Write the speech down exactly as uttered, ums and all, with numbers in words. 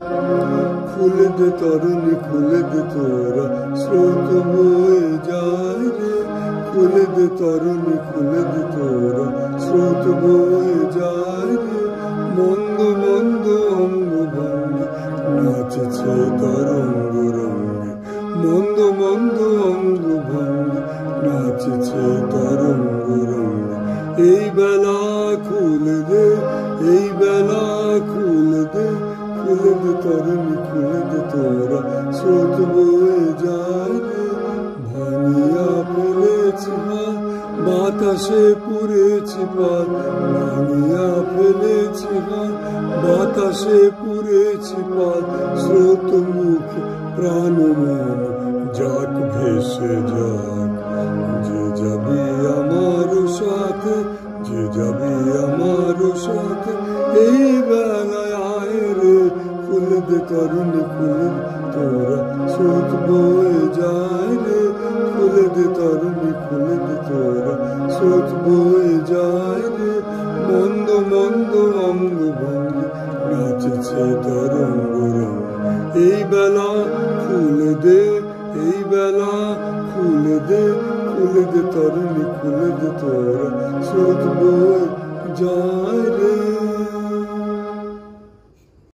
খুলে দে তরুণী খুলে দে তোরা স্রোত বয়ে যায় রে, খুলে দে তরুণী খুলে দে তোরা স্রোত বয়ে যায় রে। মন্দ মন্দ অঙ্গ ভঙ্গি নাচছে তরঙ্গ রঙ্গে, মন্দ মন্দ অঙ্গ ভঙ্গি নাচছে তরঙ্গ রঙ্গে। এই বেলা খুলে দে, এই বেলা খুলে দে, খুলে দে তরুণী খুলে দে তোরা স্রোত বয়ে যায় রে। ভাঙিয়া ফেলেছি হাত বাতাসে পুড়েছি পাত, ভাঙিয়া ফেলেছি হাত বাতাসে পুড়েছি পাত। স্রোত মুখে প্রাণ মন যাক ভেসে যাক, যে যাবি আমার সাথে, যে যাবি আমার সাথে। এই বেলায় আয় রে, খুলে দে তরুণী খুলে দে তোরা স্রোত বয়ে যায় রে, খুলে দে তরুণী খুলে দে তোরা স্রোত বয়ে যায় রে। মন্দ মন্দ অঙ্গ ভঙ্গি নাচছে তরঙ্গ রঙ্গে। এই বেলা খুলে দে, এই বেলা খুলে দে, খুলে দে তরুণী খুলে দে তোরা স্রোত বয়ে যায় রে।